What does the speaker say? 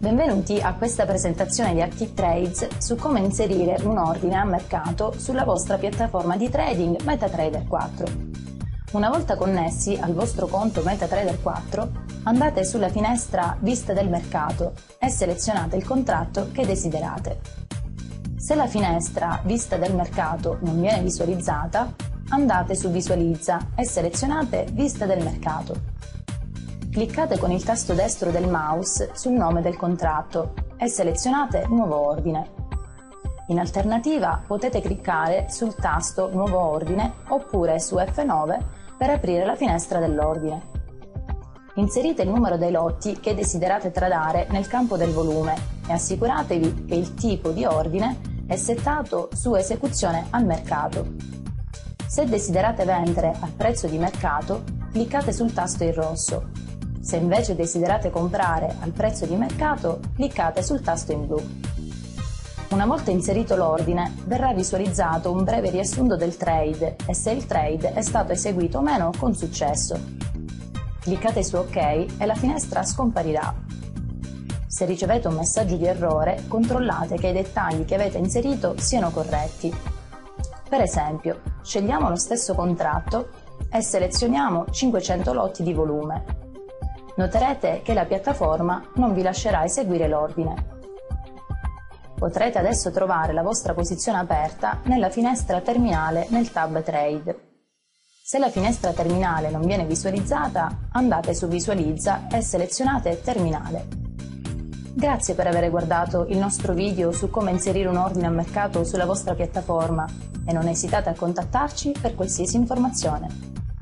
Benvenuti a questa presentazione di Active Trades su come inserire un ordine a mercato sulla vostra piattaforma di trading MetaTrader 4. Una volta connessi al vostro conto MetaTrader 4, andate sulla finestra Vista del mercato e selezionate il contratto che desiderate. Se la finestra Vista del mercato non viene visualizzata, andate su Visualizza e selezionate Vista del mercato. Cliccate con il tasto destro del mouse sul nome del contratto e selezionate Nuovo ordine. In alternativa potete cliccare sul tasto Nuovo ordine oppure su F9 per aprire la finestra dell'ordine. Inserite il numero dei lotti che desiderate tradare nel campo del volume e assicuratevi che il tipo di ordine è settato su esecuzione al mercato. Se desiderate vendere al prezzo di mercato, cliccate sul tasto in rosso. Se invece desiderate comprare al prezzo di mercato, cliccate sul tasto in blu. Una volta inserito l'ordine, verrà visualizzato un breve riassunto del trade e se il trade è stato eseguito o meno con successo. Cliccate su OK e la finestra scomparirà. Se ricevete un messaggio di errore, controllate che i dettagli che avete inserito siano corretti. Per esempio, scegliamo lo stesso contratto e selezioniamo 500 lotti di volume. Noterete che la piattaforma non vi lascerà eseguire l'ordine. Potrete adesso trovare la vostra posizione aperta nella finestra terminale nel tab Trade. Se la finestra terminale non viene visualizzata, andate su Visualizza e selezionate Terminale. Grazie per aver guardato il nostro video su come inserire un ordine a mercato sulla vostra piattaforma e non esitate a contattarci per qualsiasi informazione.